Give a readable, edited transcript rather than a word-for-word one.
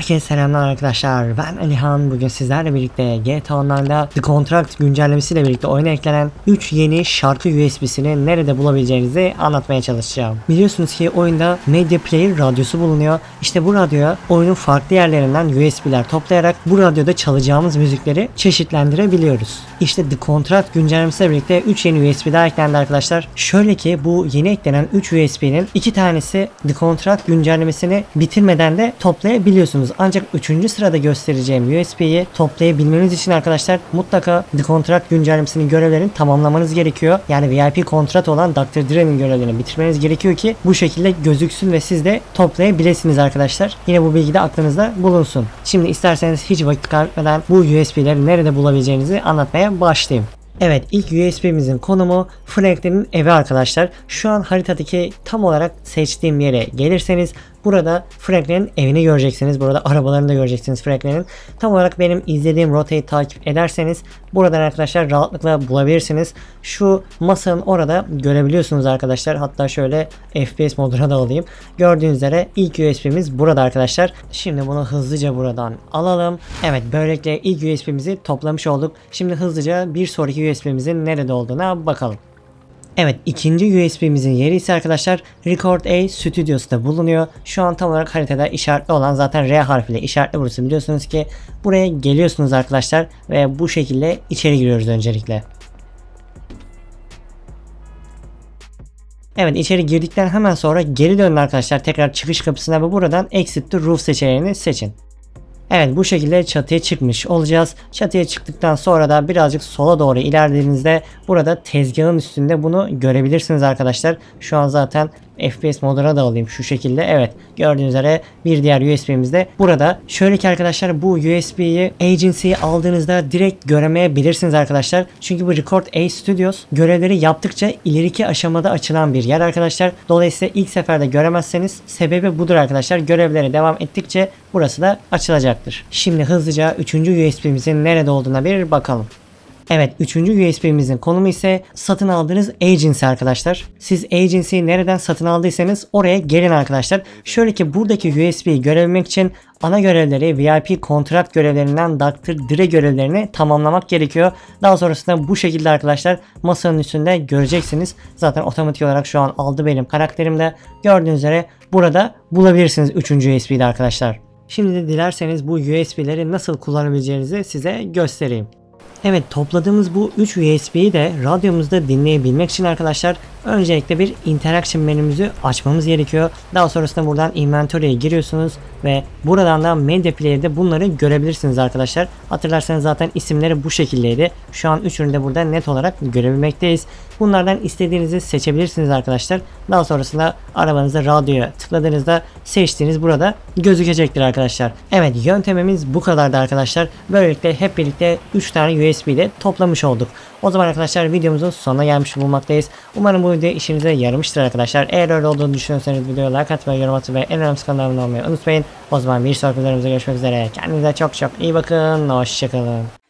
Herkese selamlar arkadaşlar, ben Alihan. Bugün sizlerle birlikte GTA Online'da The Contract güncellemesiyle birlikte oyuna eklenen 3 yeni şarkı USB'sini nerede bulabileceğinizi anlatmaya çalışacağım. Biliyorsunuz ki oyunda Media Player radyosu bulunuyor. İşte bu radyoya oyunun farklı yerlerinden USB'ler toplayarak bu radyoda çalacağımız müzikleri çeşitlendirebiliyoruz. İşte The Contract güncellemesiyle birlikte 3 yeni USB daha eklendi arkadaşlar. Şöyle ki bu yeni eklenen 3 USB'nin 2 tanesi The Contract güncellemesini bitirmeden de toplayabiliyorsunuz. Ancak 3. sırada göstereceğim USB'yi toplayabilmeniz için arkadaşlar mutlaka The Contract güncellemesinin görevlerini tamamlamanız gerekiyor. Yani VIP kontrat olan Dr. Dre'nin görevlerini bitirmeniz gerekiyor ki bu şekilde gözüksün ve siz de toplayabilirsiniz arkadaşlar. Yine bu bilgi de aklınızda bulunsun. Şimdi isterseniz hiç vakit kaybetmeden bu USB'leri nerede bulabileceğinizi anlatmaya başlayayım. Evet, ilk USB'mizin konumu Franklin'in evi arkadaşlar. Şu an haritadaki tam olarak seçtiğim yere gelirseniz burada Franklin'in evini göreceksiniz. Burada arabalarını da göreceksiniz Franklin'in. Tam olarak benim izlediğim rotayı takip ederseniz buradan arkadaşlar rahatlıkla bulabilirsiniz. Şu masanın orada görebiliyorsunuz arkadaşlar. Hatta şöyle FPS moduna da alayım. Gördüğünüz üzere ilk USB'miz burada arkadaşlar. Şimdi bunu hızlıca buradan alalım. Evet, böylelikle ilk USB'mizi toplamış olduk. Şimdi hızlıca bir sonraki USB'mizin nerede olduğuna bakalım. Evet, ikinci USB'mizin yeri ise arkadaşlar Record A Studios'ta bulunuyor. Şu an tam olarak haritada işaretli olan zaten R harfiyle işaretli burası, biliyorsunuz ki buraya geliyorsunuz arkadaşlar ve bu şekilde içeri giriyoruz öncelikle. Evet, içeri girdikten hemen sonra geri dönün arkadaşlar, tekrar çıkış kapısına ve buradan Exit to Roof seçeneğini seçin. Evet, bu şekilde çatıya çıkmış olacağız. Çatıya çıktıktan sonra da birazcık sola doğru ilerlediğinizde burada tezgahın üstünde bunu görebilirsiniz arkadaşlar. Şu an zaten FPS moduna da alayım şu şekilde. Evet, gördüğünüz üzere bir diğer USB'miz de burada. Şöyle ki arkadaşlar, bu USB'yi Agency'yi aldığınızda direkt göremeyebilirsiniz arkadaşlar. Çünkü bu Record A Studios görevleri yaptıkça ileriki aşamada açılan bir yer arkadaşlar. Dolayısıyla ilk seferde göremezseniz sebebi budur arkadaşlar. Görevlere devam ettikçe burası da açılacaktır. Şimdi hızlıca 3. USB'mizin nerede olduğuna bir bakalım. Evet, 3. USB'mizin konumu ise satın aldığınız Agency arkadaşlar. Siz Agency'yi nereden satın aldıysanız oraya gelin arkadaşlar. Şöyle ki buradaki USB'yi görebilmek için ana görevleri, VIP kontrakt görevlerinden Dr. Dre görevlerini tamamlamak gerekiyor. Daha sonrasında bu şekilde arkadaşlar masanın üstünde göreceksiniz. Zaten otomatik olarak şu an aldı benim karakterim de. Gördüğünüz üzere burada bulabilirsiniz 3. USB'de arkadaşlar. Şimdi de dilerseniz bu USB'leri nasıl kullanabileceğinizi size göstereyim. Evet, topladığımız bu 3 USB'yi de radyomuzda dinleyebilmek için arkadaşlar öncelikle bir interaction menümüzü açmamız gerekiyor. Daha sonrasında buradan inventory'e giriyorsunuz ve buradan da Media Player'de bunları görebilirsiniz arkadaşlar. Hatırlarsanız zaten isimleri bu şekildeydi. Şu an üçünü de burada net olarak görebilmekteyiz. Bunlardan istediğinizi seçebilirsiniz arkadaşlar. Daha sonrasında arabanızda radyoya tıkladığınızda seçtiğiniz burada gözükecektir arkadaşlar. Evet, yöntemimiz bu kadardı arkadaşlar. Böylelikle hep birlikte 3 tane USB ile toplamış olduk. O zaman arkadaşlar videomuzun sonuna gelmiş bulunmaktayız. Umarım bu video işinize yaramıştır arkadaşlar. Eğer öyle olduğunu düşünüyorsanız videoya like atmayı, yorum atmayı ve en önemlisi kanalıma olmayı unutmayın. O zaman bir sonraki videomuzda görüşmek üzere. Kendinize çok çok iyi bakın. Hoşçakalın.